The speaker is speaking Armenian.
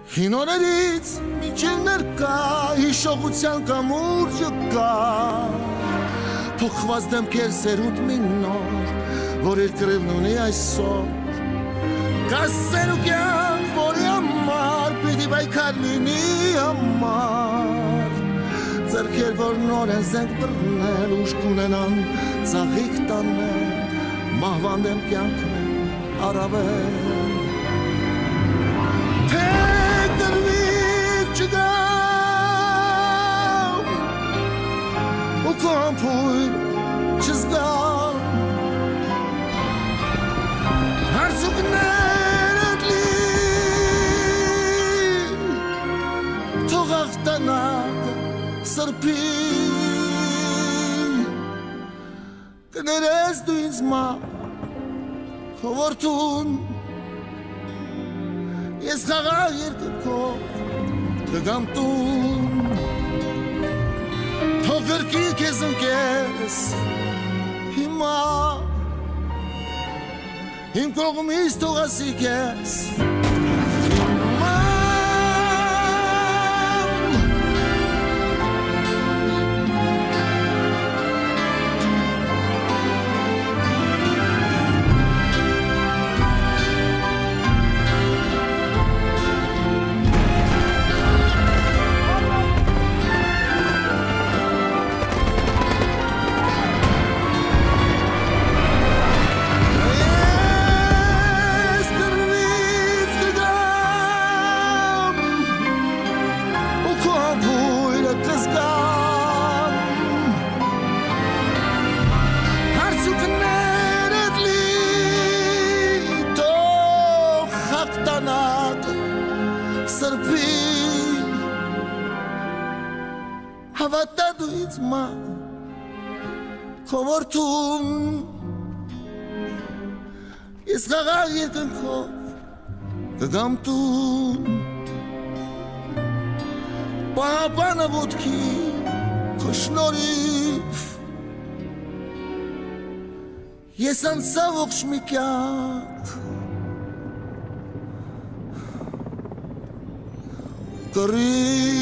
Հինորերից միջիններ կա, հիշողության կամուրջը կա, փոխված դեմքեր սերունդ մի նոր, որ իր կրևն ունի այսօր, կա սեր ու կյանք, որի համար, պիտի բայքար լինի համար, ձեռքեր, որ նոր են զենք բռնել, ուժ կունենան ծաղիկ տանել, մահվան դեմ կյանքն է առավել, ու կամպույր չզգալ հարցուկներդ լի թող աղտանակ սրպի կներես դու ինձ մա խորթուն ես խաղաղ երկրքով կգամ տուն թող գրքի քեզ ընկես հիմա իմ կողմից թող ասի քեզ Հավատա դու ինձ մա խորթուն ես խաղաղ երկնքով կգամ տուն պահապանը ոտքի քո շնորհիվ ես անցա ողջ մի կյանք կռիվ